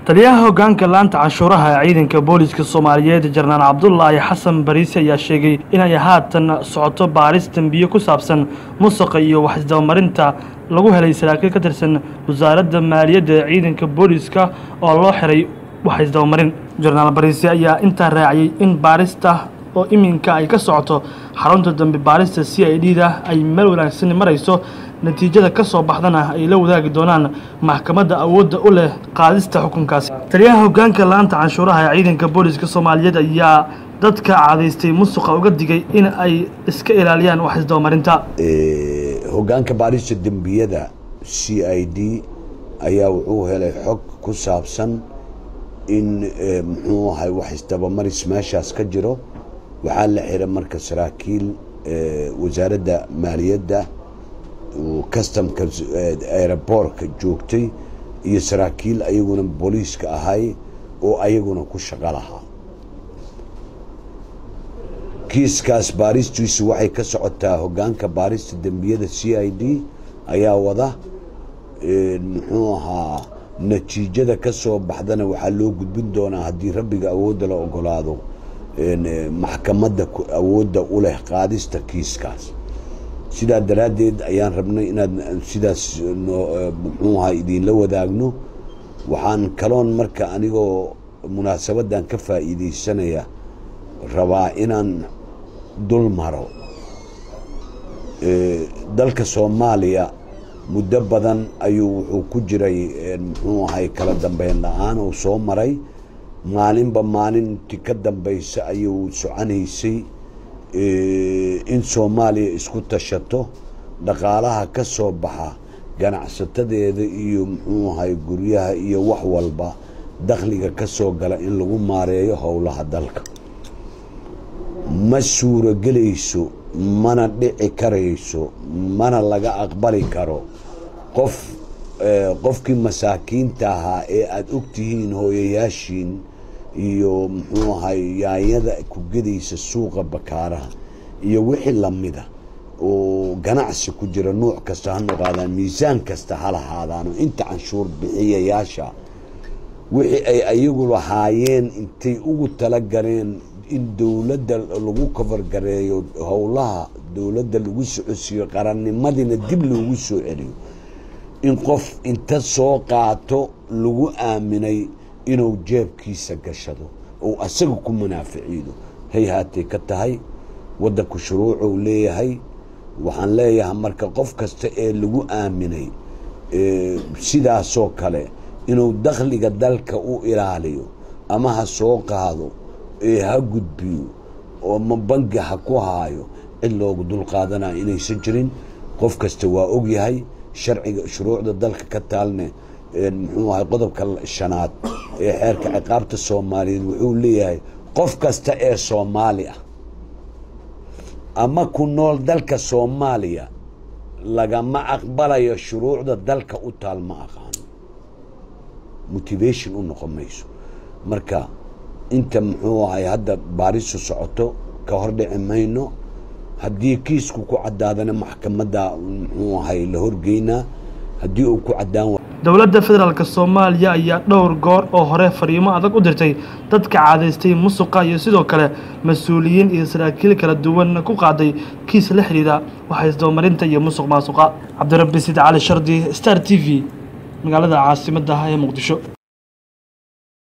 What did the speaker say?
taliyaha hoggaanka laanta canshuuraha ee ciidanka booliska Soomaaliyeed Jarnaan Cabdullaahi Xasan Bariise ayaa sheegay in ay haatan socoto baaris dambiyo ku saabsan musuqa iyo wax isdabamarinta lagu helay saraakiil ka tirsan wasaaradda maaliyadda ee ciidanka booliska oo loo xiray wax isdabamarin. Jarnaan Bariise ayaa intaa raaciyay in baarista oo iminka ay ka socoto xarunta dambi baarista CID-da ay meel wanaagsan marayso, natiijada ka soo baxdana ay la wadaagi doonaan maxkamadda awoodda u leh qaadista xukunkaasi. Taliyaha hoggaanka laanta canshuuraha ee ciidanka booliska Soomaaliyeed ayaa dadka caadeystay musuqa uga digay in ay iska ilaaliyaan wax isdabamarinta. hoggaanka baarista dambiyada CID ayaa wuxuu helay xog ku saabsan in muxuu ahay wax isdabamaris meeshaas ka jiro. waxaa la xiray marka saraakiil wasaaradda maaliyadda customka airportka joogtay iyo saraakiil ayaguna booliiska ahay oo ayaguna ku shaqo lahaa. kiiskaas baaristiisu waxay ka socotaa hoggaanka baarista dambiyada CID ayaa wada muxuu ahaa natiijada ka soo baxdana waxaa loo gudbin doonaa haddii rabbiga awoodda la ogolaado maxkamadda awoodda u leh qaadista kiiskaas. sidaa daraaddeed ayaan rabnay inaad sidaas muxuu ahaa idinla wadaagno. waxaan kaloon marka anigoo munaasabaddan ka faa'iidaysanaya rabaa inaan dul maro dalka Soomaaliya muddo badan ayuu wuxuu ku jiray muxuu ahay kala dambeyn la'aan oo soo maray. maalinba maalintii ka dambaysa ayuu soconaysay in Soomaaliya isku tashato dhaqaalaha ka soo baxa ganacsatadeeda iyo muxuu ahay guryaha iyo wax walba dakhliga ka soo gala in lagu maareeyo howlaha dalka. ma suuragelayso, mana dhici karayso, mana laga aqbali karo qofkii masaakiinta ahaa ee aad ogtihiin hooyayaashiin iyo muxuu ahay yaanyada ku gedaysa suuqa bakaaraha iyo wixii lamida oo ganacsi ku jira nooc kasta ha noqdaan, miisaan kasta ha lahaadaan, inta canshuur bixiyayaasha wixii ay ayagu lahaayeen intay ugu tala galeen in dawladda lagu cover gareeyo howlaha dawladda lagu socodsiiyo qarannimadina dib loogu soo celiyo, in qof inta soo qaato lagu aaminay inuu jeebkiisa gashado oo asaga ku munaaficiido hay haatay ka tahay waddanku shuruucuu leeyahay. waxaan leeyahay marka qof kasta ee lagu aaminay sidaasoo kale inuu dakhliga dalka u ilaaliyo ama ha soo qaado ha gudbiyo oo ma bangi ha ku haayo cid loogu dulqaadanaa inaysan jirin. qof kasta waa ogyahay sharciga shuruucda dalka ka taalne muxuu ahay qodobka 5 ee xeerka ciqaabta Soomaaliyeed wuxuu leeyahay qof kasta ee Soomaali ah ama ku nool dalka Soomaaliya lagama aqbalayo shuruucda dalka u taal ma aqaan motivation u noqon mayso. marka inta muxuu ahay hadda baarisu socoto ka hor dhici mayno. haddii kiisku ku cadaadana maxkamadda muxuu ahay la horgeynaa haddii uu ku cadaan. dowladda federaalka Soomaaliya ayaa dhowr goor oo hore fariimo adag u dirtay dadka caadeystay musuqa iyo sidoo kale mas'uuliyiin iyo saraakiil kala duwan ku qaaday kiis la xiriira wax isdabamarinta iyo musuq maasuqa. Cabdirabbi Siid Cali Shardi, Star TV, magaalada caasimadda ah ee Muqdisho.